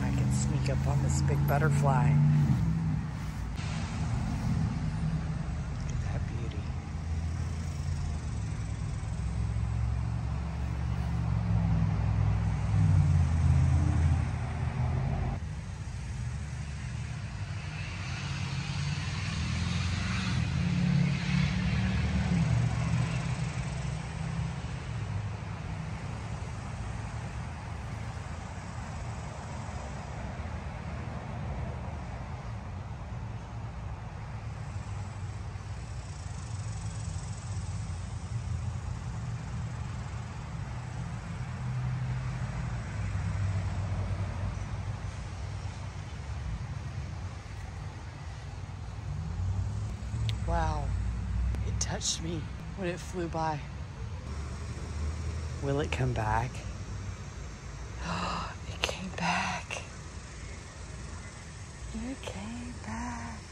I can sneak up on this big butterfly. Look at that beauty. Wow, it touched me when it flew by. Will it come back? Oh, it came back. It came back.